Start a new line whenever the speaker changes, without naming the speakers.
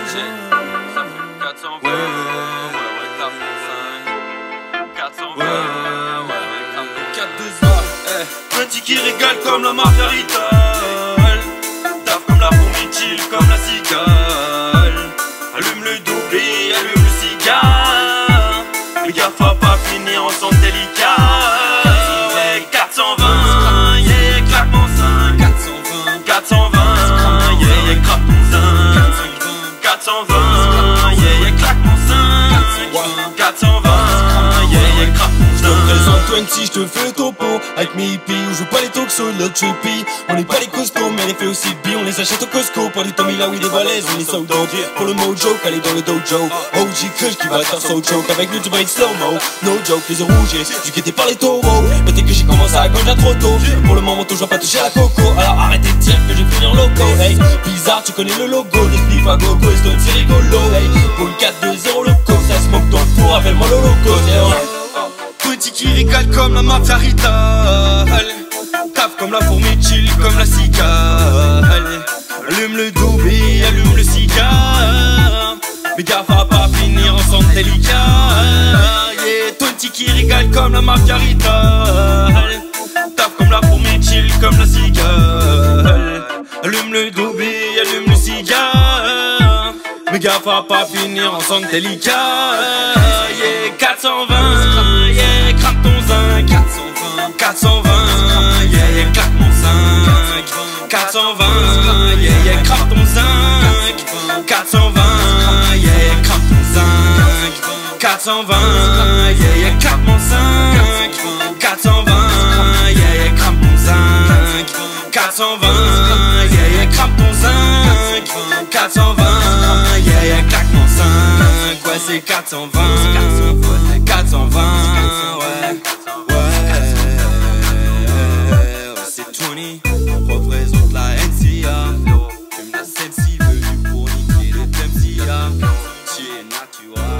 Ça fait 420. Ouais, tape mon 5. 420. Ouais, 4-2-0. Petit qui régale comme la margarita. Taf comme la fourmi, chill comme la cigale. Allume le doublé, allume le cigare. Mais gaffe à pas finir en son délicat. Ouais, 420, yeah, claque mon 5. 420, yeah, crappe mon 5. 420, yeah, claque mon 5. 420, yeah, crappe mon 5.
Je te présente 20, je te fais topo. Avec mes hippies, on joue pas les talk shows, l'autre trippy. On n'est pas les costauds, mais les fait aussi bi. On les achète au Costco, pour du Tommy là, oui, des balaises, on est so dope. Pour le mojo, calé dans le dojo. OG Kush qui va faire so joke. Avec nous, tu vas être slow-mo. No joke, les yeux rouges, du guetté par les taureaux. Mais dès que j'ai commencé à conduire trop tôt. Pour le moment, toujours pas touché à la coco. Alors arrêtez de dire que j'ai fini en loco. Hey, bizarre, tu connais le logo. Le slip à gogo, et stone, c'est rigolo. Hey, pour le 4-2-0 loco, ça smoke dans le four, appelle-moi le loco.
Petit qui régale comme la margarita. Taf comme la fourmi, chill comme la cigale. Allume le doublé, allume le cigare. Mais gaffe à pas finir ensemble délicat. Yeah, Tonti qui régale comme la margarita. Taf comme la fourmi, chill comme la cigale. Allume le doublé, allume le cigare. Mais gaffe à pas finir ensemble délicat. Yeah, 420, yeah, crappe ton 5. 420, yeah, claque mon 5. 420, yeah, crappe ton 5. 420, yeah, crappe ton 5. 420, yeah, claque mon 5. 420, yeah, crappe mon 5. 420, yeah, crappe ton 5. 420, yeah, claque mon 5. Ouais, c'est 420. 420, ouais. C'est 20, représente la NCA. Fume la Sensi, venu pour niquer le Temsia. Tu es naturel.